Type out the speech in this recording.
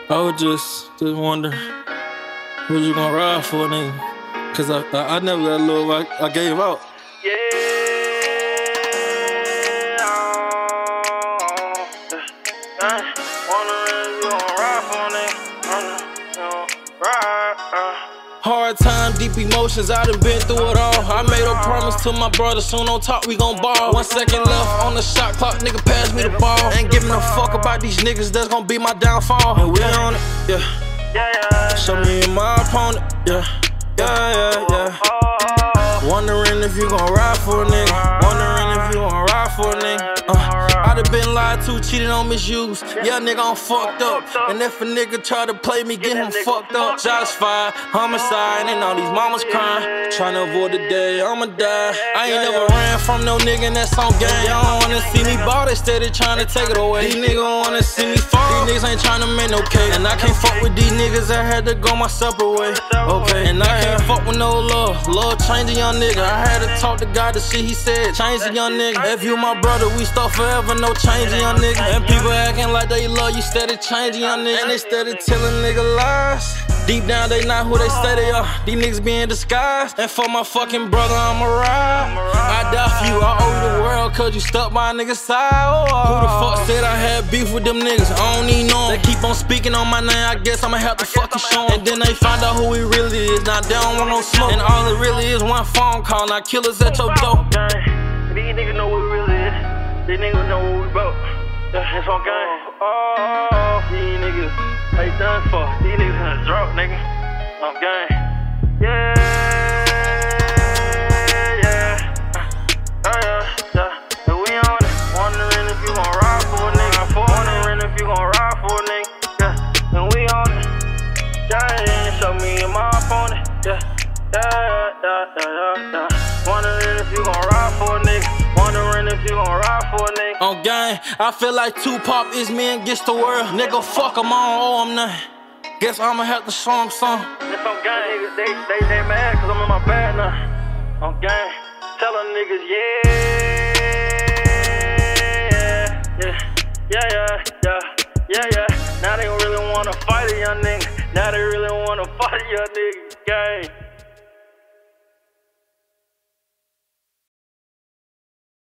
I was just wondering, who you gonna ride for, nigga? Cause I never got a little, I gave out. Yeah, wondering if you gon' ride for me. Hard time, deep emotions, I done been through it all. I made a promise to my brother, soon on top we gon' ball. 1 second left on the shot clock, nigga pass me the ball. Ain't giving a fuck about these niggas, that's gon' be my downfall. And we on it, yeah. Show me my opponent, yeah. Wondering if you gon' ride for a nigga. Wondering if you gon' ride for a nigga. I done been lied to, cheated on, misused. Yeah, nigga, I'm fucked up. And if a nigga try to play me, get him fucked up. Shots fired, homicide, and all these mamas crying. Tryna avoid the day I'ma die. I ain't never ran from no nigga that's on gang. Y'all don't wanna see me ball, they steady tryna take it away. These niggas wanna see me fall. These niggas ain't tryna make no cake. And I can't fuck with these niggas, I had to go my separate way. Okay, and I can't fuck with no love. Love change a young nigga. I had to talk to God to see, he said, change a young nigga. If you my brother, we start forever, no change a young nigga. And people acting like they love you, steady changing young nigga. And they steady telling nigga lies. Deep down, they not who they say they are. These niggas be in disguise. And for my fucking brother, I'ma ride. I die for you, I owe you the world, cause you stuck by a nigga's side. Who the fuck said I had beef with them niggas? I don't even know 'em. They keep on speaking on my name, I guess I'ma have to fucking show 'em. And then they find out who he really is. Now they don't want no smoke. And all it really is one phone call. Now killers at your door. These niggas know what we really is. These niggas know what we about. It's on game. These niggas, they done for. These niggas gonna drop, nigga. On game. Yeah. And we on it. Wondering if you gon' ride for a nigga. Wondering if you gon' ride for a nigga. Yeah. And we on it. Yeah. Show me my opponent. Yeah. Wondering if you gon' ride for a nigga. Wondering if you gon' ride for a nigga. On gang, I feel like Tupac is me against the world. Nigga, fuck 'em, I don't owe 'em nothing. Guess I'ma have to show 'em something. It's on gang, niggas, they mad cause I'm in my bag now. On gang, tell them niggas, yeah. Now they really wanna fight a young nigga. Now they really wanna fight a young nigga, gang.